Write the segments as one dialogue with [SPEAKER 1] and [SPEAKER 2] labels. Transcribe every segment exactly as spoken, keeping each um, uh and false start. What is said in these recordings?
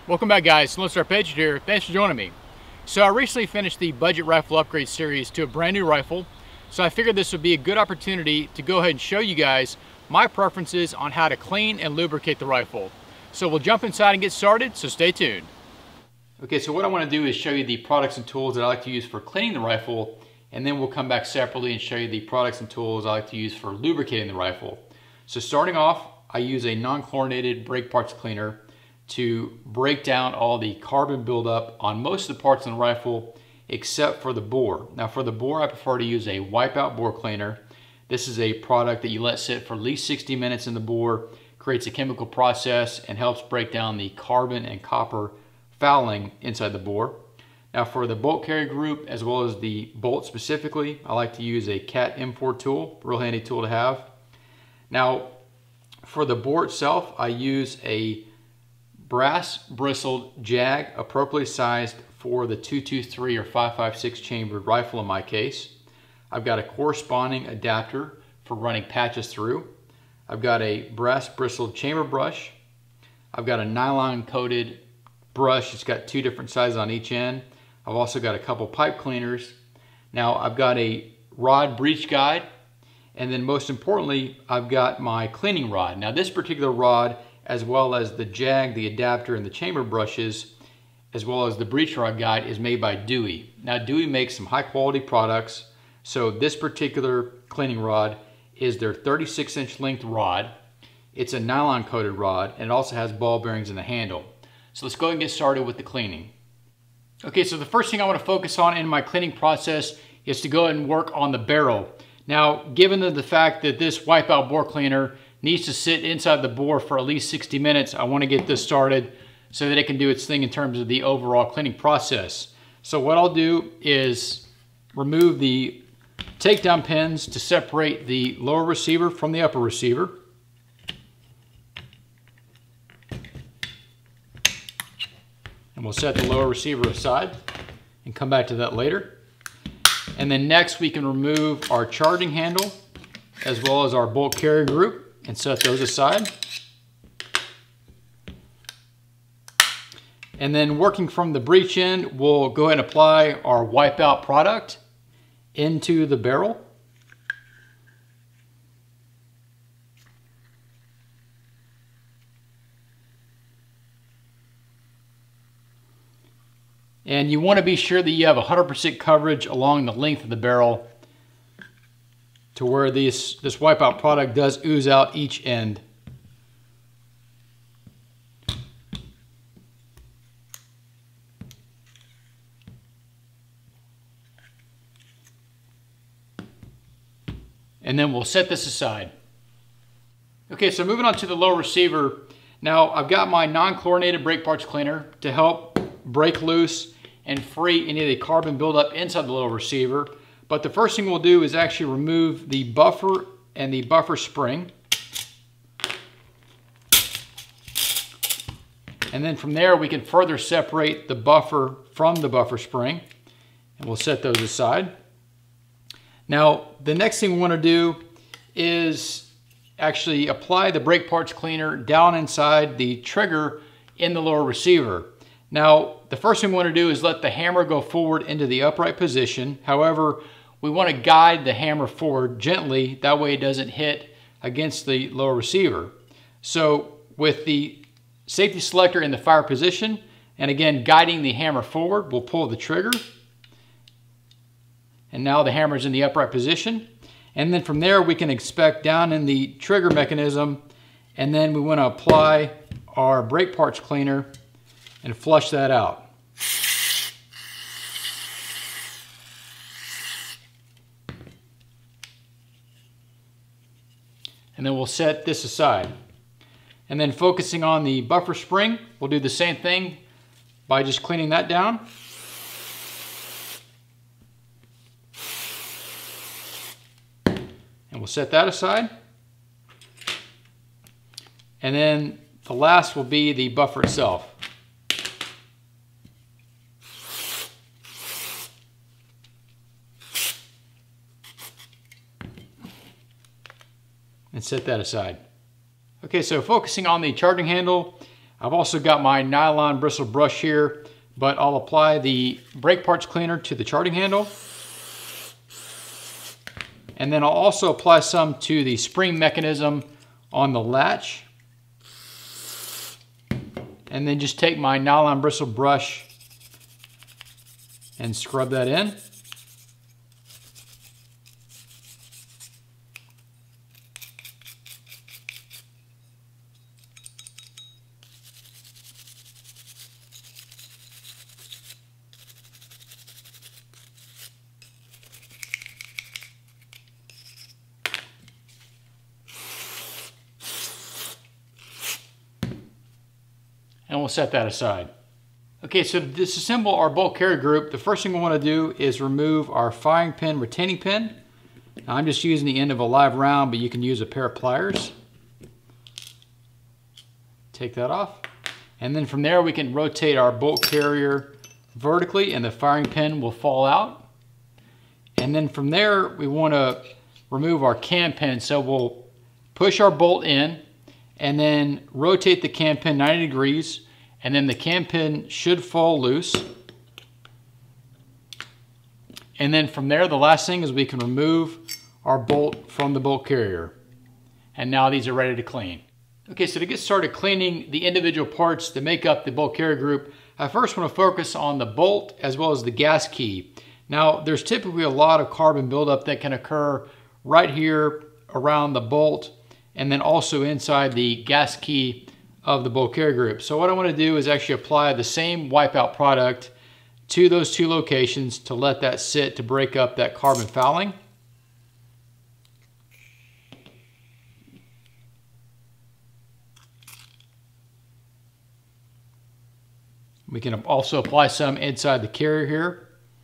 [SPEAKER 1] Welcome back, guys. Lonestar Patriot here. Thanks for joining me. So I recently finished the budget rifle upgrade series to a brand new rifle. So I figured this would be a good opportunity to go ahead and show you guys my preferences on how to clean and lubricate the rifle. So we'll jump inside and get started, so stay tuned. Okay, so what I want to do is show you the products and tools that I like to use for cleaning the rifle, and then we'll come back separately and show you the products and tools I like to use for lubricating the rifle. So starting off, I use a non-chlorinated brake parts cleaner to break down all the carbon buildup on most of the parts on the rifle except for the bore. Now for the bore, I prefer to use a Wipeout bore cleaner. This is a product that you let sit for at least sixty minutes in the bore, creates a chemical process, and helps break down the carbon and copper fouling inside the bore. Now for the bolt carrier group, as well as the bolt specifically, I like to use a Cat M four tool, real handy tool to have. Now for the bore itself, I use a brass bristled jag, appropriately sized for the two two three or five five six chambered rifle in my case. I've got a corresponding adapter for running patches through. I've got a brass bristled chamber brush. I've got a nylon coated brush. It's got two different sizes on each end. I've also got a couple pipe cleaners. Now I've got a rod breech guide, and then most importantly, I've got my cleaning rod. Now this particular rod, as well as the jag, the adapter, and the chamber brushes, as well as the breech rod guide, is made by Dewey. Now Dewey makes some high quality products, so this particular cleaning rod is their thirty-six inch length rod. It's a nylon coated rod, and it also has ball bearings in the handle. So let's go ahead and get started with the cleaning. Okay, so the first thing I want to focus on in my cleaning process is to go ahead and work on the barrel. Now, given the, the fact that this Wipeout bore cleaner needs to sit inside the bore for at least sixty minutes, I want to get this started so that it can do its thing in terms of the overall cleaning process. So what I'll do is remove the takedown pins to separate the lower receiver from the upper receiver. And we'll set the lower receiver aside and come back to that later. And then next we can remove our charging handle as well as our bolt carrier group and set those aside. And then working from the breech end, we'll go ahead and apply our Wipeout product into the barrel. And you want to be sure that you have one hundred percent coverage along the length of the barrel to where this, this Wipeout product does ooze out each end. And then we'll set this aside. Okay, so moving on to the lower receiver. Now I've got my non-chlorinated brake parts cleaner to help break loose and free any of the carbon buildup inside the lower receiver. But the first thing we'll do is actually remove the buffer and the buffer spring. And then from there we can further separate the buffer from the buffer spring. And we'll set those aside. Now the next thing we want to do is actually apply the brake parts cleaner down inside the trigger in the lower receiver. Now the first thing we want to do is let the hammer go forward into the upright position. However, we want to guide the hammer forward gently, that way it doesn't hit against the lower receiver. So with the safety selector in the fire position, and again guiding the hammer forward, we'll pull the trigger. And now the hammer's in the upright position. And then from there we can inspect down in the trigger mechanism, and then we want to apply our brake parts cleaner and flush that out. And then we'll set this aside. And then focusing on the buffer spring, we'll do the same thing by just cleaning that down. And we'll set that aside. And then the last will be the buffer itself. And set that aside. Okay, so focusing on the charging handle, I've also got my nylon bristle brush here, but I'll apply the brake parts cleaner to the charging handle. And then I'll also apply some to the spring mechanism on the latch. And then just take my nylon bristle brush and scrub that in. And we'll set that aside. Okay, so to disassemble our bolt carrier group, the first thing we want to do is remove our firing pin retaining pin. Now, I'm just using the end of a live round, but you can use a pair of pliers. Take that off. And then from there we can rotate our bolt carrier vertically and the firing pin will fall out. And then from there we want to remove our cam pin. So we'll push our bolt in and then rotate the cam pin ninety degrees, and then the cam pin should fall loose. And then from there, the last thing is we can remove our bolt from the bolt carrier. And now these are ready to clean. Okay, so to get started cleaning the individual parts that make up the bolt carrier group, I first want to focus on the bolt as well as the gas key. Now, there's typically a lot of carbon buildup that can occur right here around the bolt, and then also inside the gas key of the bolt carrier group. So what I want to do is actually apply the same Wipeout product to those two locations to let that sit to break up that carbon fouling. We can also apply some inside the carrier here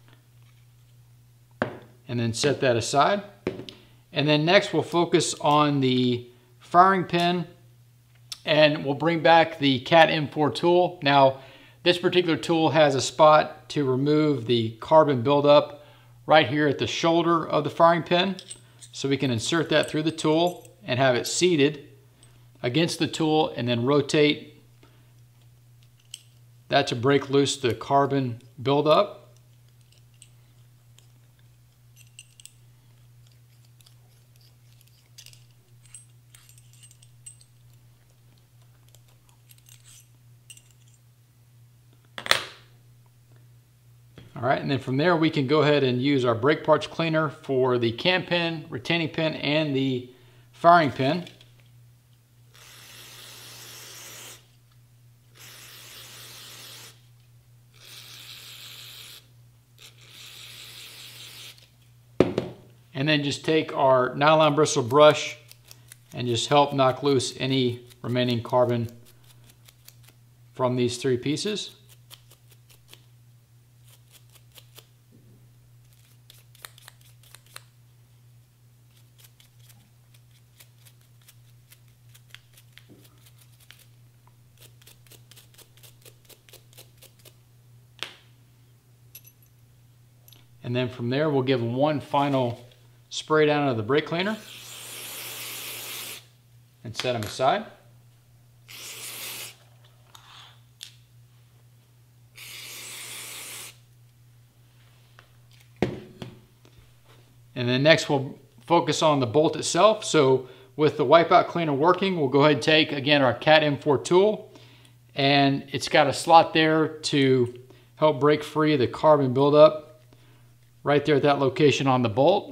[SPEAKER 1] and then set that aside. And then next we'll focus on the firing pin, and we'll bring back the Cat M four tool. Now, this particular tool has a spot to remove the carbon buildup right here at the shoulder of the firing pin. So we can insert that through the tool and have it seated against the tool and then rotate that to break loose the carbon buildup. All right, and then from there we can go ahead and use our brake parts cleaner for the cam pin, retaining pin, and the firing pin. And then just take our nylon bristle brush and just help knock loose any remaining carbon from these three pieces. And then from there, we'll give them one final spray down of the brake cleaner and set them aside. And then next we'll focus on the bolt itself. So with the Wipeout cleaner working, we'll go ahead and take, again, our Cat M four tool, and it's got a slot there to help break free the carbon buildup right there at that location on the bolt.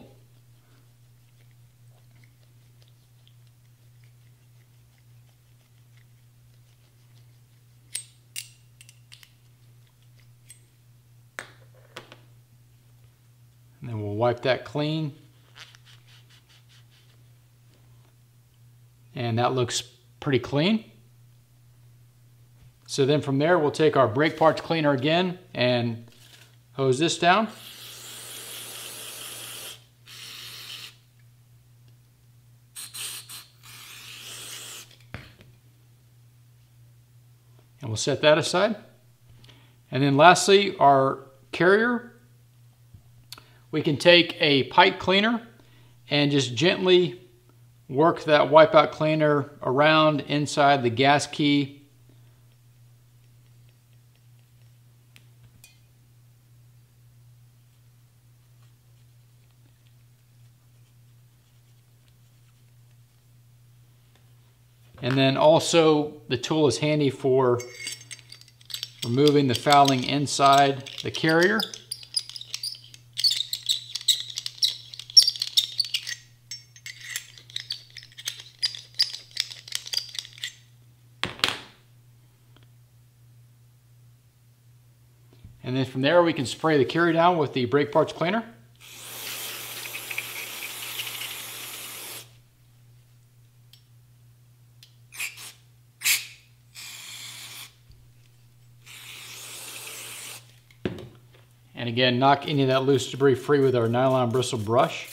[SPEAKER 1] And then we'll wipe that clean. And that looks pretty clean. So then from there, we'll take our brake parts cleaner again and hose this down. And we'll set that aside. And then lastly, our carrier. We can take a pipe cleaner and just gently work that Wipeout cleaner around inside the gas key And then also the tool is handy for removing the fouling inside the carrier. And then from there we can spray the carrier down with the brake parts cleaner. And again, knock any of that loose debris free with our nylon bristle brush.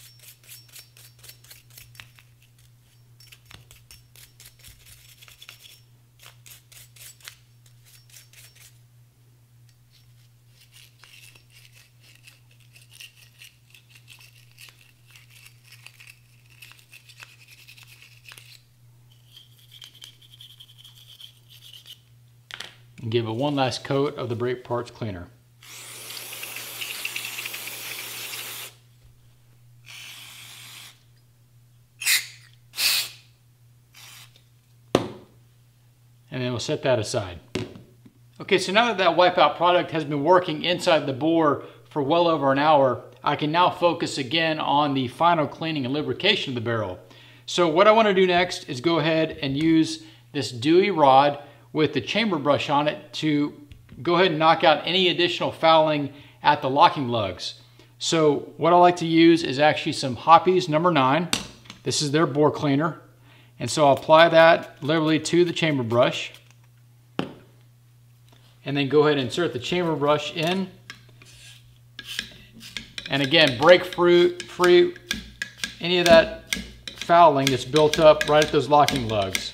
[SPEAKER 1] And give it one last coat of the brake parts cleaner. And then we'll set that aside. Okay, so now that that Wipeout product has been working inside the bore for well over an hour, I can now focus again on the final cleaning and lubrication of the barrel. So what I want to do next is go ahead and use this Dewey rod with the chamber brush on it to go ahead and knock out any additional fouling at the locking lugs. So what I like to use is actually some Hoppy's number nine. This is their bore cleaner. And so I'll apply that liberally to the chamber brush. And then go ahead and insert the chamber brush in. And again, break free, free any of that fouling that's built up right at those locking lugs.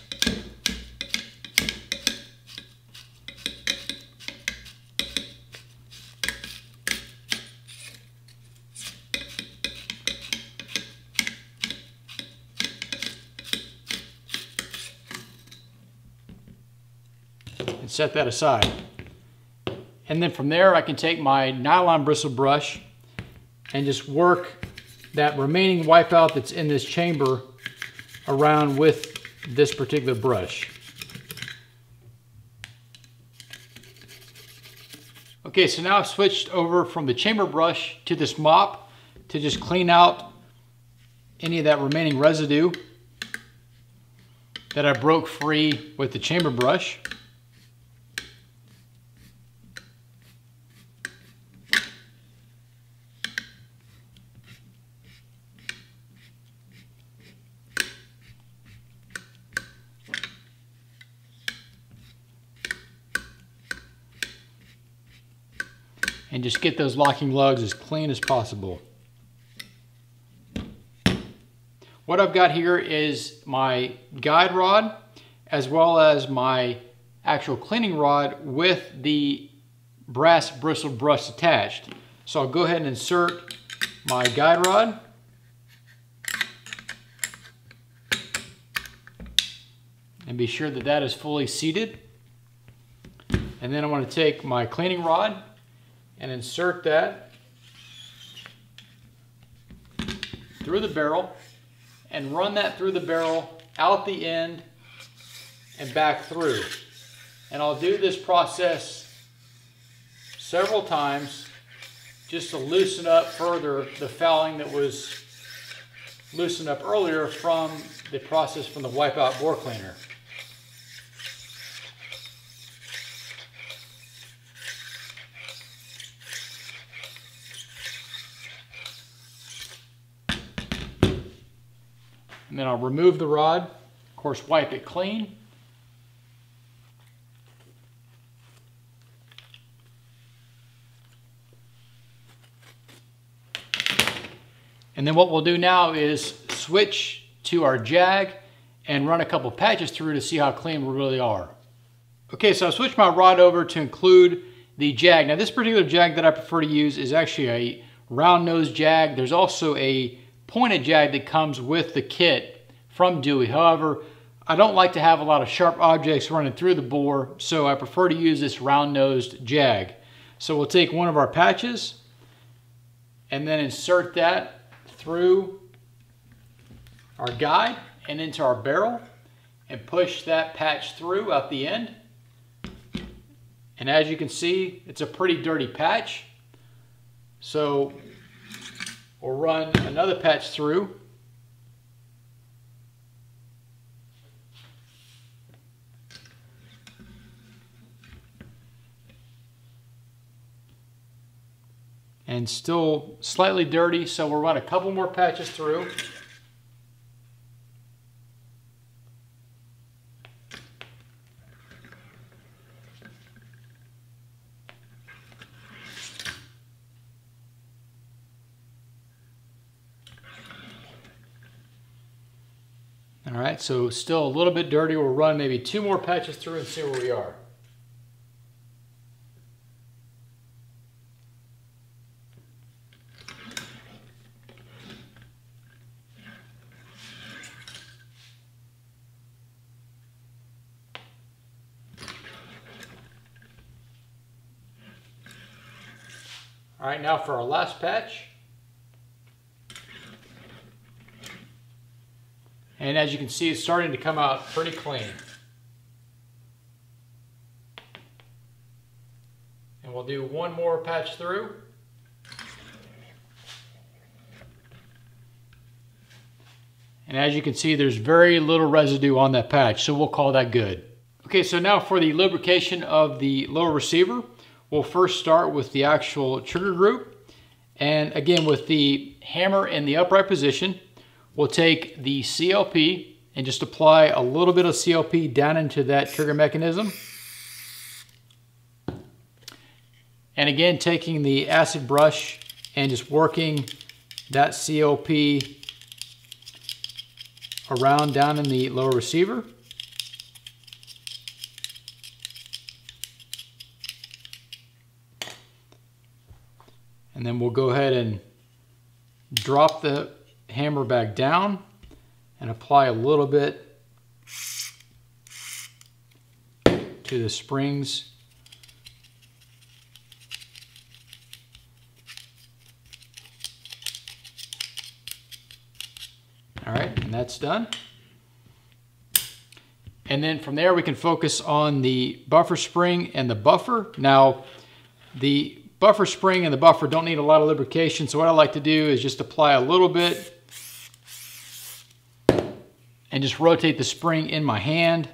[SPEAKER 1] And set that aside. And then from there I can take my nylon bristle brush and just work that remaining Wipeout that's in this chamber around with this particular brush. Okay, so now I've switched over from the chamber brush to this mop to just clean out any of that remaining residue that I broke free with the chamber brush. And just get those locking lugs as clean as possible. What I've got here is my guide rod as well as my actual cleaning rod with the brass bristled brush attached. So I'll go ahead and insert my guide rod. And be sure that that is fully seated. And then I want to take my cleaning rod and insert that through the barrel and run that through the barrel, out the end, and back through. And I'll do this process several times just to loosen up further the fouling that was loosened up earlier from the process from the Wipeout bore cleaner. And then I'll remove the rod, of course wipe it clean. And then what we'll do now is switch to our jag and run a couple patches through to see how clean we really are. Okay, so I've switched my rod over to include the jag. Now this particular jag that I prefer to use is actually a round nose jag. There's also a pointed jag that comes with the kit from Dewey. However, I don't like to have a lot of sharp objects running through the bore, so I prefer to use this round-nosed jag. So we'll take one of our patches and then insert that through our guide and into our barrel. and push that patch through out the end. And as you can see, it's a pretty dirty patch. So we'll run another patch through. And still slightly dirty, so we'll run a couple more patches through. All right, so still a little bit dirty. We'll run maybe two more patches through and see where we are. All right, now for our last patch. And as you can see, it's starting to come out pretty clean. And we'll do one more patch through. And as you can see, there's very little residue on that patch, so we'll call that good. Okay, so now for the lubrication of the lower receiver, we'll first start with the actual trigger group. And again, with the hammer in the upright position, we'll take the C L P and just apply a little bit of C L P down into that trigger mechanism. And again, taking the acid brush and just working that C L P around down in the lower receiver. And then we'll go ahead and drop the hammer back down and apply a little bit to the springs. All right, and that's done. And then from there we can focus on the buffer spring and the buffer. Now, the buffer spring and the buffer don't need a lot of lubrication, so what I like to do is just apply a little bit and just rotate the spring in my hand.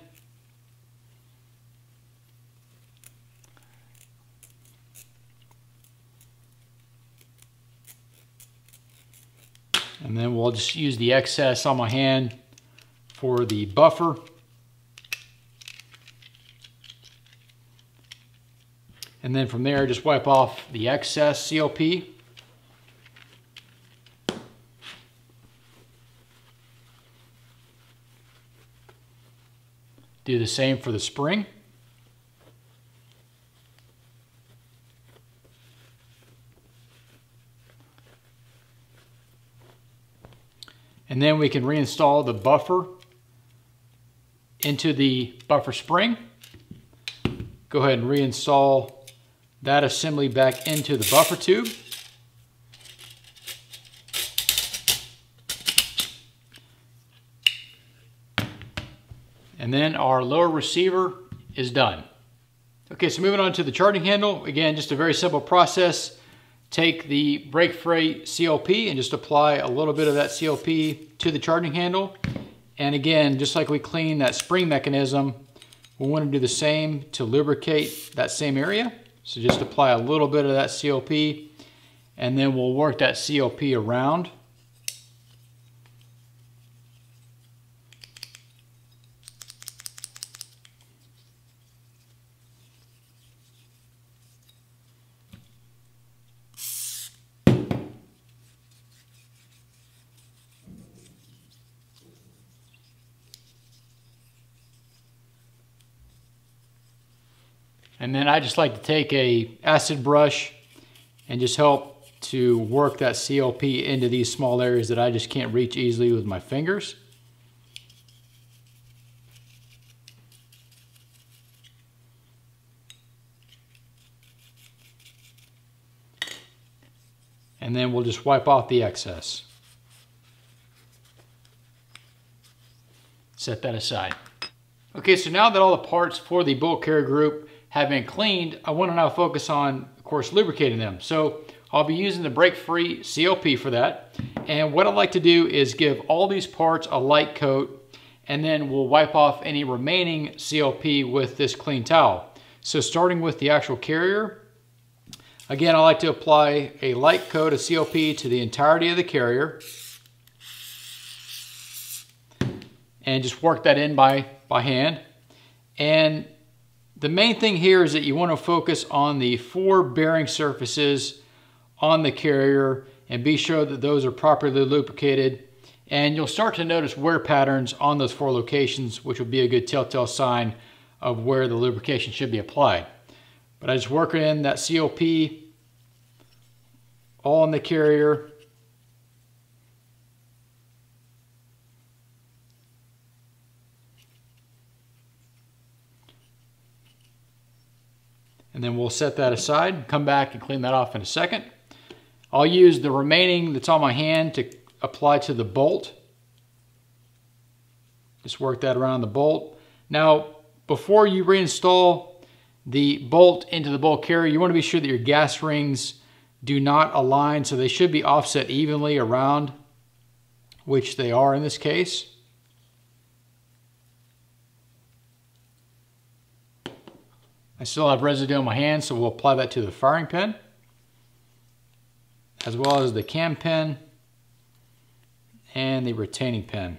[SPEAKER 1] And then we'll just use the excess on my hand for the buffer. And then from there, just wipe off the excess C L P. Do the same for the spring. And then we can reinstall the buffer into the buffer spring. Go ahead and reinstall that assembly back into the buffer tube. And then our lower receiver is done. Okay, so moving on to the charging handle. Again, just a very simple process. Take the brake-free C L P and just apply a little bit of that C L P to the charging handle. And again, just like we cleaned that spring mechanism, we want to do the same to lubricate that same area. So just apply a little bit of that C L P and then we'll work that C L P around. And then I just like to take a acid brush and just help to work that C L P into these small areas that I just can't reach easily with my fingers. And then we'll just wipe off the excess. Set that aside. Okay, so now that all the parts for the bulk carrier group have been cleaned, I want to now focus on, of course, lubricating them. So I'll be using the break-free C L P for that. And what I'd like to do is give all these parts a light coat, and then we'll wipe off any remaining C L P with this clean towel. So starting with the actual carrier, again, I like to apply a light coat of C L P to the entirety of the carrier and just work that in by, by hand. And the main thing here is that you want to focus on the four bearing surfaces on the carrier and be sure that those are properly lubricated. And you'll start to notice wear patterns on those four locations, which will be a good telltale sign of where the lubrication should be applied. But I just work in that C L P all in the carrier. And then we'll set that aside, come back and clean that off in a second. I'll use the remaining that's on my hand to apply to the bolt. Just work that around the bolt. Now, before you reinstall the bolt into the bulk carrier, you want to be sure that your gas rings do not align, so they should be offset evenly around, which they are in this case. I still have residue on my hand, so we'll apply that to the firing pin, as well as the cam pin and the retaining pin.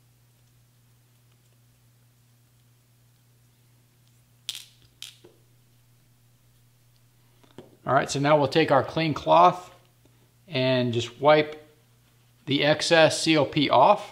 [SPEAKER 1] All right, so now we'll take our clean cloth and just wipe the excess C L P off.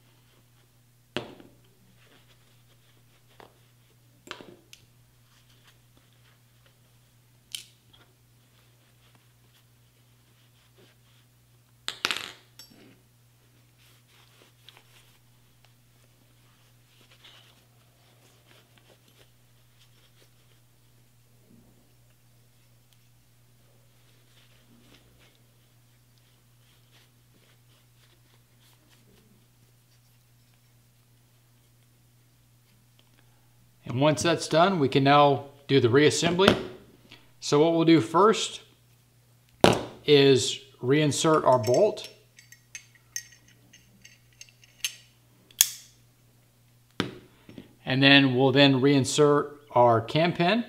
[SPEAKER 1] And once that's done, we can now do the reassembly. So what we'll do first is reinsert our bolt. And then we'll then reinsert our cam pin.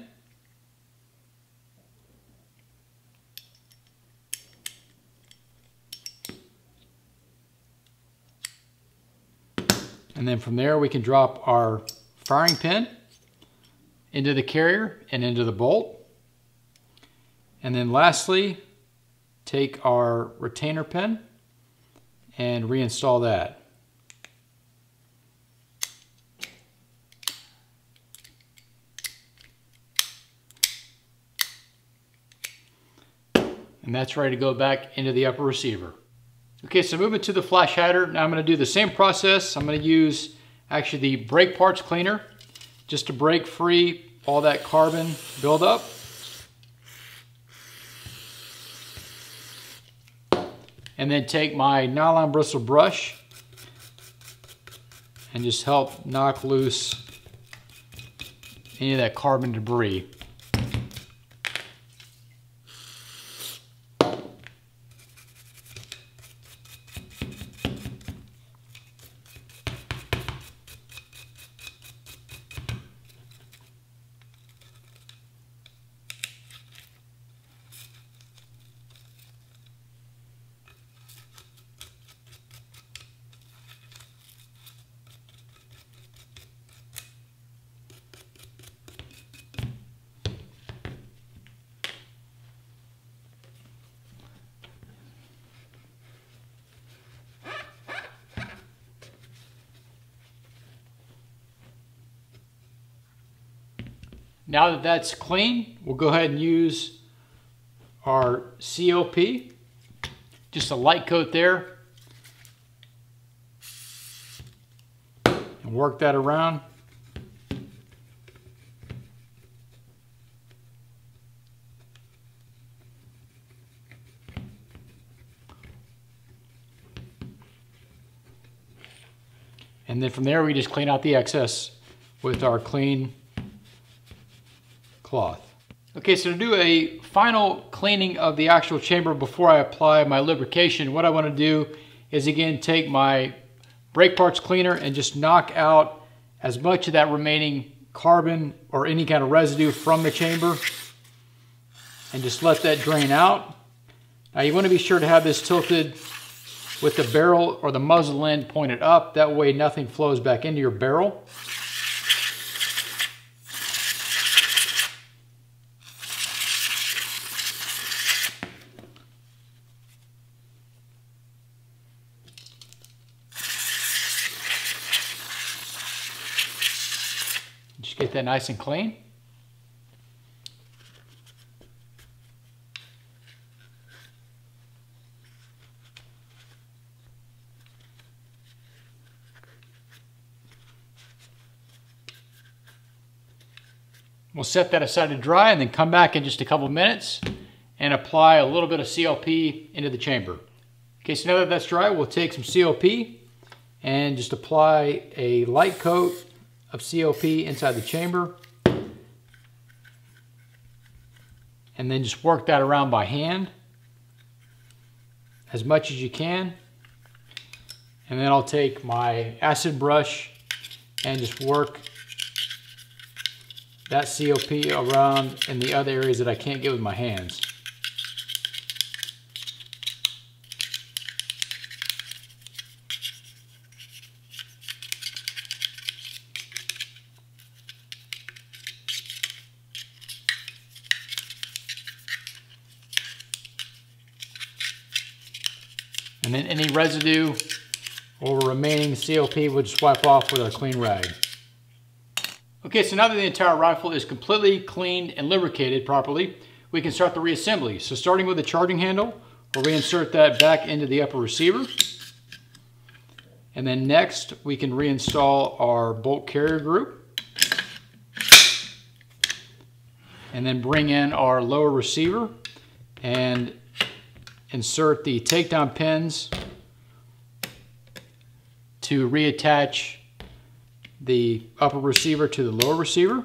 [SPEAKER 1] And then from there we can drop our firing pin into the carrier and into the bolt. And then lastly, take our retainer pin and reinstall that. And that's ready to go back into the upper receiver. Okay, so moving to the flash hider. Now I'm going to do the same process. I'm going to use actually the brake parts cleaner just to break free all that carbon buildup. And then take my nylon bristle brush and just help knock loose any of that carbon debris. Now that that's clean, we'll go ahead and use our C L P. Just a light coat there. And work that around. And then from there we just clean out the excess with our clean cloth. Okay, so to do a final cleaning of the actual chamber before I apply my lubrication, what I want to do is again take my brake parts cleaner and just knock out as much of that remaining carbon or any kind of residue from the chamber and just let that drain out. Now you want to be sure to have this tilted with the barrel or the muzzle end pointed up. That way nothing flows back into your barrel. Just get that nice and clean. We'll set that aside to dry and then come back in just a couple minutes and apply a little bit of C L P into the chamber. Okay, so now that that's dry, we'll take some C L P and just apply a light coat of C L P inside the chamber. And then just work that around by hand as much as you can. And then I'll take my acid brush and just work that C L P around in the other areas that I can't get with my hands. And then any residue or remaining C L P we'll just wipe off with our clean rag. Okay, so now that the entire rifle is completely cleaned and lubricated properly, we can start the reassembly. So starting with the charging handle, we'll reinsert that back into the upper receiver. And then next, we can reinstall our bolt carrier group. And then bring in our lower receiver and insert the takedown pins to reattach the upper receiver to the lower receiver.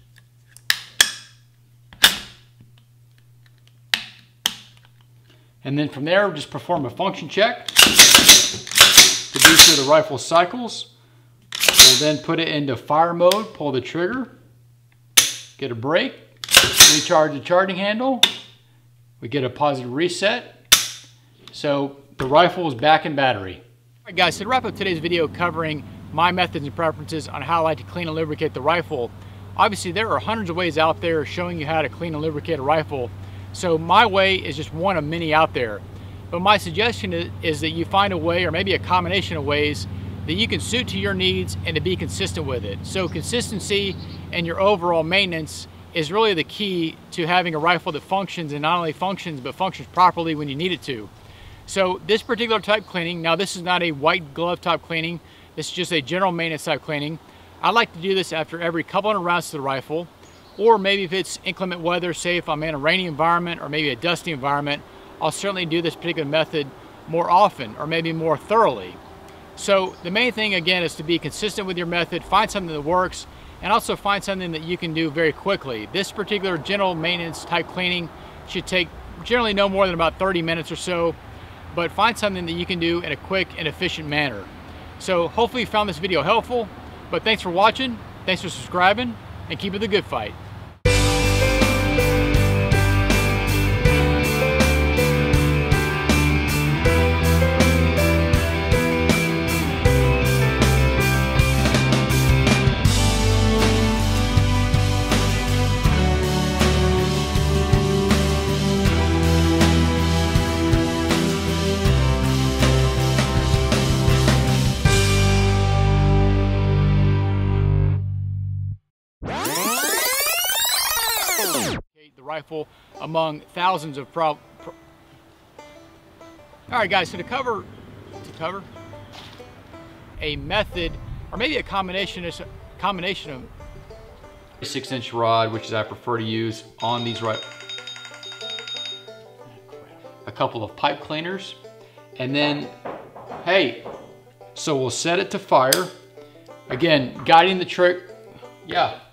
[SPEAKER 1] And then from there, just perform a function check to be sure the rifle cycles. We'll then put it into fire mode, pull the trigger, get a break, recharge the charging handle. We get a positive reset. So the rifle is back in battery. All right guys, so to wrap up today's video covering my methods and preferences on how I like to clean and lubricate the rifle. Obviously there are hundreds of ways out there showing you how to clean and lubricate a rifle. So my way is just one of many out there. But my suggestion is, is that you find a way, or maybe a combination of ways, that you can suit to your needs and to be consistent with it. So consistency and your overall maintenance is really the key to having a rifle that functions, and not only functions, but functions properly when you need it to. So this particular type cleaning, now this is not a white glove type cleaning, this is just a general maintenance type cleaning. I like to do this after every couple hundred rounds to the rifle, or maybe if it's inclement weather, say if I'm in a rainy environment or maybe a dusty environment, I'll certainly do this particular method more often or maybe more thoroughly. So the main thing again is to be consistent with your method, find something that works, and also find something that you can do very quickly. This particular general maintenance type cleaning should take generally no more than about thirty minutes or so, but find something that you can do in a quick and efficient manner. So hopefully you found this video helpful, but thanks for watching, thanks for subscribing, and keep it the good fight. The rifle among thousands of prob. Pro All right, guys. So to cover, to cover a method, or maybe a combination, is a combination of six inch rod, which is I prefer to use on these right. A couple of pipe cleaners, and then, hey, so we'll set it to fire. Again, guiding the trick. Yeah.